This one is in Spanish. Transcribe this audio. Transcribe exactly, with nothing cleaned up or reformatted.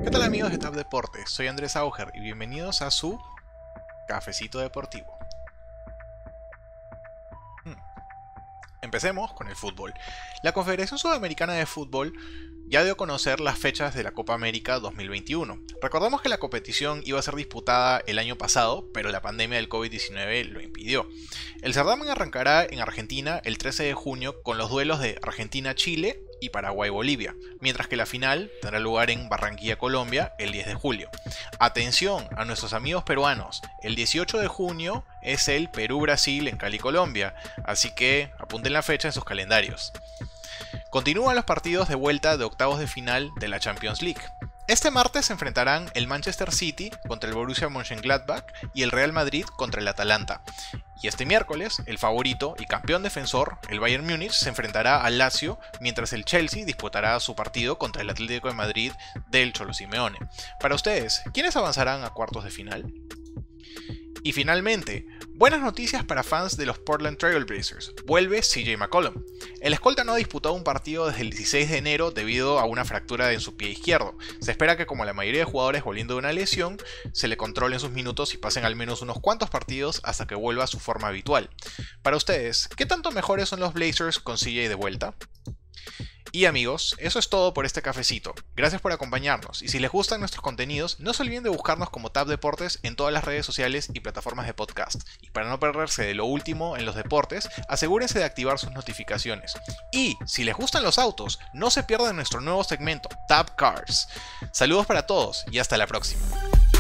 ¿Qué tal amigos de Tab Deportes? Soy Andrés Auger y bienvenidos a su Cafecito Deportivo. Hmm. Empecemos con el fútbol. La Confederación Sudamericana de Fútbol ya dio a conocer las fechas de la Copa América dos mil veintiuno. Recordemos que la competición iba a ser disputada el año pasado, pero la pandemia del COVID diecinueve lo impidió. El certamen arrancará en Argentina el trece de junio con los duelos de Argentina-Chile y Paraguay-Bolivia, mientras que la final tendrá lugar en Barranquilla, Colombia, el diez de julio. Atención a nuestros amigos peruanos, el dieciocho de junio es el Perú-Brasil en Cali, Colombia, así que apunten la fecha en sus calendarios. Continúan los partidos de vuelta de octavos de final de la Champions League. Este martes se enfrentarán el Manchester City contra el Borussia Mönchengladbach y el Real Madrid contra el Atalanta. Y este miércoles, el favorito y campeón defensor, el Bayern Múnich, se enfrentará al Lazio, mientras el Chelsea disputará su partido contra el Atlético de Madrid del Cholo Simeone. Para ustedes, ¿quiénes avanzarán a cuartos de final? Y finalmente, buenas noticias para fans de los Portland Trail Blazers. Vuelve C J McCollum. El escolta no ha disputado un partido desde el dieciséis de enero debido a una fractura en su pie izquierdo. Se espera que, como la mayoría de jugadores volviendo de una lesión, se le controlen sus minutos y pasen al menos unos cuantos partidos hasta que vuelva a su forma habitual. Para ustedes, ¿qué tanto mejores son los Blazers con C J de vuelta? Y amigos, eso es todo por este cafecito. Gracias por acompañarnos y si les gustan nuestros contenidos, no se olviden de buscarnos como Tab Deportes en todas las redes sociales y plataformas de podcast. Y para no perderse de lo último en los deportes, asegúrense de activar sus notificaciones. Y si les gustan los autos, no se pierdan nuestro nuevo segmento Tab Cars. Saludos para todos y hasta la próxima.